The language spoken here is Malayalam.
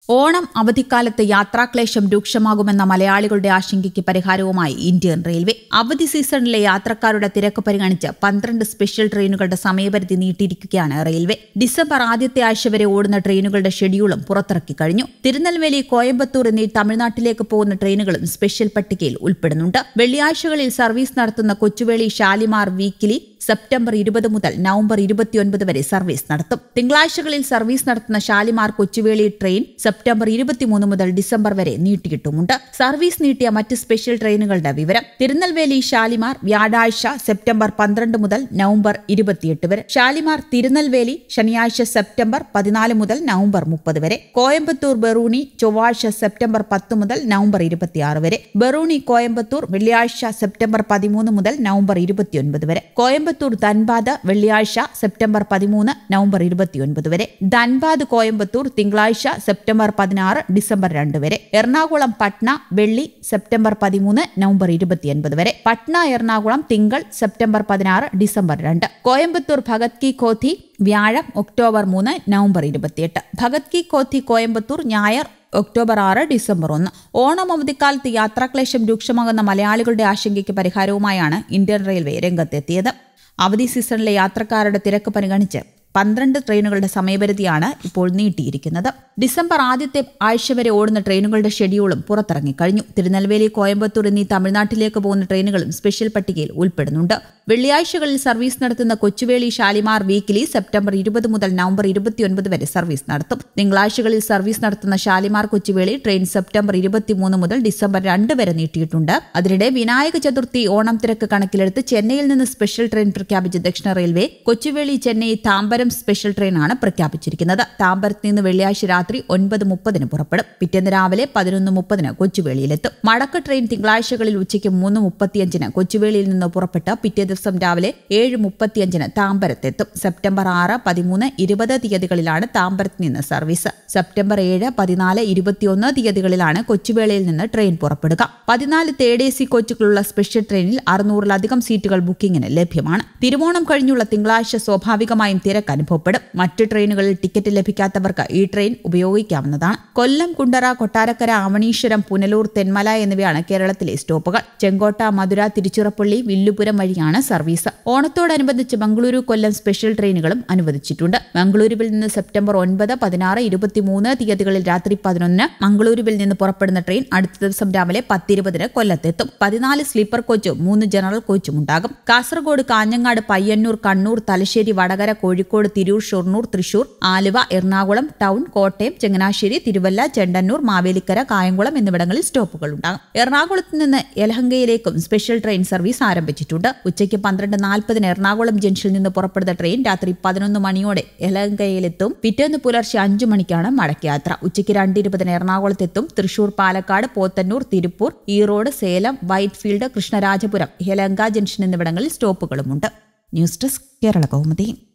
ഓണം അവധിക്കാലത്ത് യാത്രാക്ലേശം രൂക്ഷമാകുമെന്ന മലയാളികളുടെ ആശങ്കയ്ക്ക് പരിഹാരവുമായി ഇന്ത്യൻ റെയിൽവേ. അവധി സീസണിലെ യാത്രക്കാരുടെ തിരക്ക് പരിഗണിച്ച് 12 സ്പെഷ്യൽ ട്രെയിനുകളുടെ സമയപരിധി നീട്ടിയിരിക്കുകയാണ് റെയിൽവേ. ഡിസംബർ ആദ്യത്തെ ആഴ്ച വരെ ഓടുന്ന ട്രെയിനുകളുടെ ഷെഡ്യൂളും പുറത്തിറക്കി കഴിഞ്ഞു. തിരുനെൽവേലി, കോയമ്പത്തൂർ എന്നീ തമിഴ്നാട്ടിലേക്ക് പോകുന്ന ട്രെയിനുകളും സ്പെഷ്യൽ പട്ടികയിൽ ഉൾപ്പെടുന്നുണ്ട്. വെള്ളിയാഴ്ചകളിൽ സർവീസ് നടത്തുന്ന കൊച്ചുവേളി ഷാലിമാർ വീക്കിലി സെപ്റ്റംബർ 20 മുതൽ നവംബർ 29 വരെ സർവീസ് നടത്തും. തിങ്കളാഴ്ചകളിൽ സർവീസ് നടത്തുന്ന ഷാലിമാർ കൊച്ചുവേളി ട്രെയിൻ സെപ്റ്റംബർ 23 മുതൽ ഡിസംബർ വരെ നീട്ടിയിട്ടുമുണ്ട്. സർവീസ് നീട്ടിയ മറ്റ് സ്പെഷ്യൽ ട്രെയിനുകളുടെ വിവരം: തിരുനെൽവേലി ഷാലിമാർ വ്യാഴാഴ്ച സെപ്റ്റംബർ 12 മുതൽ നവംബർ 28 വരെ. ഷാലിമാർ തിരുനെൽവേലി ശനിയാഴ്ച സെപ്റ്റംബർ 14 മുതൽ നവംബർ 30 വരെ. കോയമ്പത്തൂർ ബറൂണി ചൊവ്വാഴ്ച സെപ്റ്റംബർ 10 മുതൽ നവംബർ 26 വരെ. ബറൂണി കോയമ്പത്തൂർ വെള്ളിയാഴ്ച സെപ്റ്റംബർ 13 മുതൽ നവംബർ 29 വരെ. കോയമ്പത്തൂർ ധൻബാദ് വെള്ളിയാഴ്ച സെപ്റ്റംബർ 13 നവംബർ 29 വരെ. ധൻബാദ് കോയമ്പത്തൂർ തിങ്കളാഴ്ച സെപ്റ്റംബർ 16 ഡിസംബർ 2 വരെ. എറണാകുളം പട്ന വെള്ളി സെപ്റ്റംബർ 13 നവംബർ 29 വരെ. പട്ന എറണാകുളം തിങ്കൾ സെപ്റ്റംബർ 16 ഡിസംബർ 2. കോയമ്പത്തൂർ ഭഗത് കി കോത്തി വ്യാഴം ഒക്ടോബർ 3 നവംബർ 28. ഭഗത് കി കോത്തി കോയമ്പത്തൂർ ഞായർ ഒക്ടോബർ 6 ഡിസംബർ 1. ഓണം അവധിക്കാലത്ത് യാത്രാക്ലേശം രൂക്ഷമാകുന്ന മലയാളികളുടെ ആശങ്കയ്ക്ക് പരിഹാരവുമായാണ് ഇന്ത്യൻ റെയിൽവേ രംഗത്തെത്തിയത്. അവധി സീസണിലെ യാത്രക്കാരുടെ തിരക്ക് പരിഗണിച്ച് 12 ട്രെയിനുകളുടെ സമയപരിധിയാണ് ഇപ്പോൾ നീട്ടിയിരിക്കുന്നത്. ഡിസംബർ ആദ്യത്തെ ആഴ്ച വരെ ഓടുന്ന ട്രെയിനുകളുടെ ഷെഡ്യൂളും പുറത്തിറങ്ങിക്കഴിഞ്ഞു. തിരുനെൽവേലി, കോയമ്പത്തൂർ എന്നീ തമിഴ്നാട്ടിലേക്ക് പോകുന്ന ട്രെയിനുകളും സ്പെഷ്യൽ പട്ടികയിൽ ഉൾപ്പെടുന്നുണ്ട്. വെള്ളിയാഴ്ചകളിൽ സർവീസ് നടത്തുന്ന കൊച്ചുവേളി ഷാലിമാർ വീക്കിലി സെപ്റ്റംബർ 20 മുതൽ നവംബർ 29 വരെ സർവീസ് നടത്തും. തിങ്കളാഴ്ചകളിൽ സർവീസ് നടത്തുന്ന ഷാലിമാർ കൊച്ചുവേളി ട്രെയിൻ സെപ്റ്റംബർ 23 മുതൽ ഡിസംബർ 2 വരെ നീട്ടിയിട്ടുണ്ട്. അതിനിടെ വിനായക ചതുർത്ഥി ഓണം തിരക്ക് കണക്കിലെടുത്ത് ചെന്നൈയിൽ നിന്ന് സ്പെഷ്യൽ ട്രെയിൻ പ്രഖ്യാപിച്ച ദക്ഷിണ റെയിൽവേ കൊച്ചുവേളി ചെന്നൈ താമ്പരം സ്പെഷ്യൽ ട്രെയിനാണ് പ്രഖ്യാപിച്ചിരിക്കുന്നത്. താമ്പരത്ത് നിന്ന് വെള്ളിയാഴ്ച രാത്രി 9:30 പുറപ്പെടും. പിറ്റേന്ന് രാവിലെ 11:30 കൊച്ചുവേളിയിലെത്തും. മടക്ക ട്രെയിൻ തിങ്കളാഴ്ചകളിൽ ഉച്ചയ്ക്ക് 3:35 കൊച്ചുവേളിയിൽ നിന്ന് പുറപ്പെട്ട് പിറ്റേ ദിവസം രാവിലെ 7:35 താമ്പരത്തെത്തും. സെപ്റ്റംബർ 6, 13, 20 തീയതികളിലാണ് താമ്പരത്ത് നിന്ന് സർവീസ്. സെപ്റ്റംബർ 7, 14, 21 തീയതികളിലാണ് കൊച്ചുവേളിയിൽ നിന്ന് ട്രെയിൻ പുറപ്പെടുക. 14 തേർഡ് AC കോച്ചുകളുള്ള സ്പെഷ്യൽ ട്രെയിനിൽ 600-ലധികം സീറ്റുകൾ ബുക്കിംഗിന് ലഭ്യമാണ്. തിരുവോണം കഴിഞ്ഞുള്ള തിങ്കളാഴ്ച സ്വാഭാവികമായും തിരക്ക് അനുഭവപ്പെടും. മറ്റ് ട്രെയിനുകളിൽ ടിക്കറ്റ് ലഭിക്കാത്തവർക്ക് ഈ ട്രെയിൻ ഉപയോഗിക്കാവുന്നതാണ്. കൊല്ലം, കുണ്ടറ, കൊട്ടാരക്കര, ആവണീശ്വരം, പുനലൂർ, തെന്മല എന്നിവയാണ് കേരളത്തിലെ സ്റ്റോപ്പുകൾ. ചെങ്കോട്ട, മധുര, തിരുച്ചിറപ്പള്ളി, വില്ലുപുരം വഴിയാണ് സർവീസ്. ഓണത്തോടനുബന്ധിച്ച് മംഗളൂരു, കൊല്ലം സ്പെഷ്യൽ ട്രെയിനുകളും അനുവദിച്ചിട്ടുണ്ട്. മംഗളൂരുവിൽ നിന്ന് സെപ്റ്റംബർ 9, 16, 23 തീയതികളിൽ രാത്രി 11 മംഗളൂരുവിൽ നിന്ന് പുറപ്പെടുന്ന ട്രെയിൻ അടുത്ത ദിവസം രാവിലെ 10:20 കൊല്ലത്തെത്തും. 14 സ്ലീപ്പർ കോച്ചും 3 ജനറൽ കോച്ചും ഉണ്ടാകും. കാസർഗോഡ്, കാഞ്ഞങ്ങാട്, പയ്യന്നൂർ, കണ്ണൂർ, തലശ്ശേരി, വടകര, കോഴിക്കോട്, തിരൂർ, ഷൊർണൂർ, തൃശൂർ, ആലുവ, എറണാകുളം ടൗൺ, കോട്ടയം, ചങ്ങനാശ്ശേരി, തിരുവല്ല, ചെണ്ടന്നൂർ, മാവേലിക്കര, കായംകുളം എന്നിവിടങ്ങളിൽ സ്റ്റോപ്പുകൾ ഉണ്ടാകും. എറണാകുളത്ത് നിന്ന് യലഹങ്കയിലേക്കും സ്പെഷ്യൽ ട്രെയിൻ സർവീസ് ആരംഭിച്ചിട്ടുണ്ട്. ഉച്ചയ്ക്ക് 12:40 എറണാകുളം ജംഗ്ഷനിൽ നിന്ന് പുറപ്പെടുന്ന ട്രെയിൻ രാത്രി 11 മണിയോടെ യലഹങ്കയിലെത്തും. പിറ്റേന്ന് പുലർച്ചെ 5 മണിക്കാണ് മടക്കയാത്ര. ഉച്ചയ്ക്ക് 2:20 എറണാകുളത്തെത്തും. തൃശൂർ, പാലക്കാട്, പോത്തന്നൂർ, തിരുപ്പൂർ, ഈറോഡ്, സേലം, വൈറ്റ്ഫീൽഡ്, കൃഷ്ണരാജപുരം, യലഹങ്ക ജംഗ്ഷൻ എന്നിവിടങ്ങളിൽ സ്റ്റോപ്പുകളുമുണ്ട്. News desk Kerala Kaumudi.